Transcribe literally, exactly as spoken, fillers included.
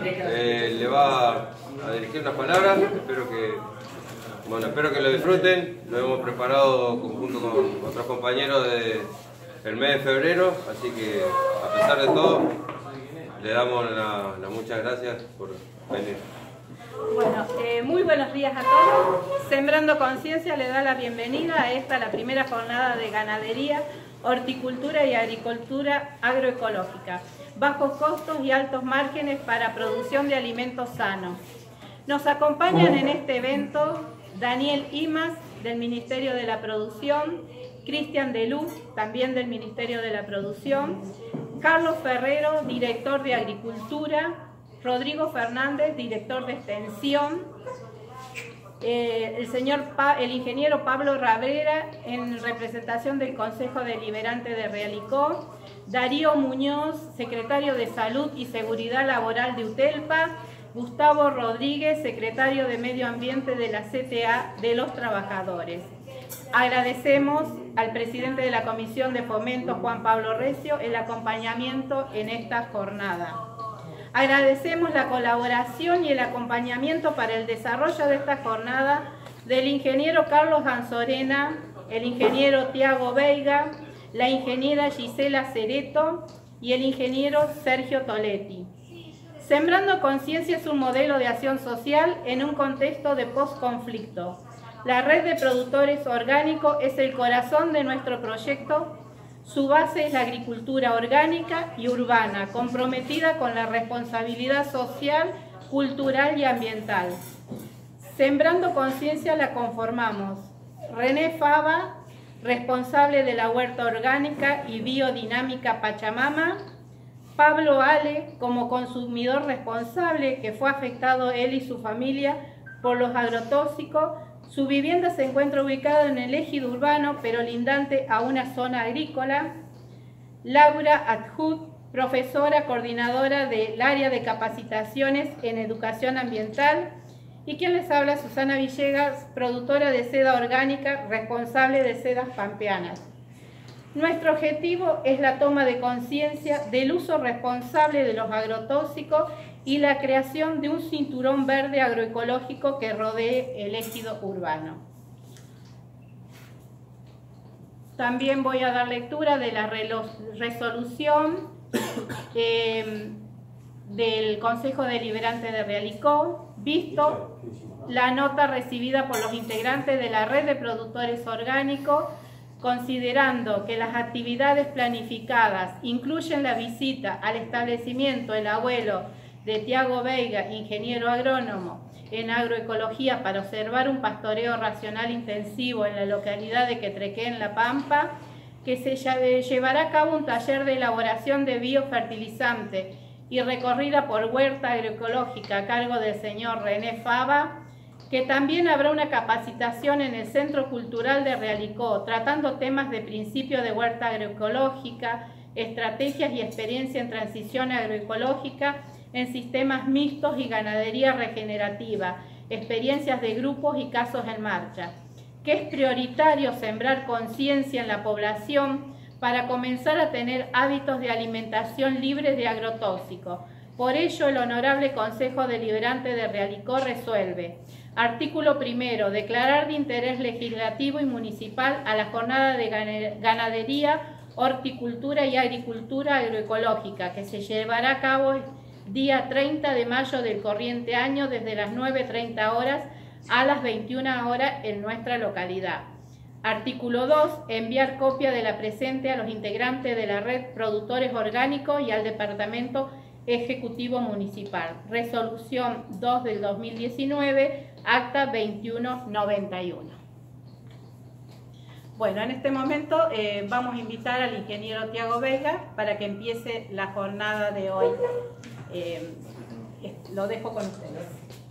eh, le va a dirigir unas palabras. Espero que, bueno, espero que lo disfruten. Lo hemos preparado conjunto con otros compañeros del mes de febrero, así que a pesar de todo, le damos las la muchas gracias por venir. Bueno, eh, muy buenos días a todos. Sembrando Conciencia le da la bienvenida a esta, la primera jornada de ganadería, horticultura y agricultura agroecológica. Bajos costos y altos márgenes para producción de alimentos sanos. Nos acompañan en este evento Daniel Imas, del Ministerio de la Producción, Cristian de Luz, también del Ministerio de la Producción, Carlos Ferrero, director de Agricultura, Rodrigo Fernández, director de Extensión, eh, el señor pa el ingeniero Pablo Rabrera, en representación del Consejo Deliberante de Realicó, Darío Muñoz, secretario de Salud y Seguridad Laboral de UTELPA, Gustavo Rodríguez, secretario de Medio Ambiente de la C T A de los Trabajadores. Agradecemos al presidente de la Comisión de Fomento, Juan Pablo Recio, el acompañamiento en esta jornada. Agradecemos la colaboración y el acompañamiento para el desarrollo de esta jornada del ingeniero Carlos Anzorena, el ingeniero Tiago Veiga, la ingeniera Gisela Cereto y el ingeniero Sergio Toletti. Sembrando Conciencia es un modelo de acción social en un contexto de posconflicto. La red de productores orgánicos es el corazón de nuestro proyecto. Su base es la agricultura orgánica y urbana, comprometida con la responsabilidad social, cultural y ambiental. Sembrando Conciencia la conformamos René Fava, responsable de la huerta orgánica y biodinámica Pachamama; Pablo Ale, como consumidor responsable, que fue afectado él y su familia por los agrotóxicos. Su vivienda se encuentra ubicada en el ejido urbano, pero lindante a una zona agrícola. Laura Adhut, profesora coordinadora del área de capacitaciones en educación ambiental. Y quien les habla, Susana Villegas, productora de seda orgánica, responsable de sedas pampeanas. Nuestro objetivo es la toma de conciencia del uso responsable de los agrotóxicos y la creación de un cinturón verde agroecológico que rodee el ejido urbano. También voy a dar lectura de la resolución eh, del Consejo Deliberante de Realicó, visto la nota recibida por los integrantes de la red de productores orgánicos, considerando que las actividades planificadas incluyen la visita al establecimiento El Abuelo de Tiago Veiga, ingeniero agrónomo en agroecología, para observar un pastoreo racional intensivo en la localidad de Quetrequé, en La Pampa, que se llevará a cabo un taller de elaboración de biofertilizante y recorrida por huerta agroecológica a cargo del señor René Fava, que también habrá una capacitación en el Centro Cultural de Realicó, tratando temas de principio de huerta agroecológica, estrategias y experiencia en transición agroecológica en sistemas mixtos y ganadería regenerativa, experiencias de grupos y casos en marcha. Que es prioritario sembrar conciencia en la población para comenzar a tener hábitos de alimentación libres de agrotóxicos. Por ello, el Honorable Consejo Deliberante de Realicó resuelve: artículo primero, declarar de interés legislativo y municipal a la jornada de ganadería, horticultura y agricultura agroecológica, que se llevará a cabo el día treinta de mayo del corriente año, desde las nueve treinta horas a las veintiuna horas en nuestra localidad. Artículo dos, enviar copia de la presente a los integrantes de la red Productores Orgánicos y al Departamento Ejecutivo Municipal. Resolución dos del dos mil diecinueve, acta veintiuno noventa y uno. Bueno, en este momento eh, vamos a invitar al ingeniero Tiago Veiga para que empiece la jornada de hoy. Eh, lo dejo con ustedes.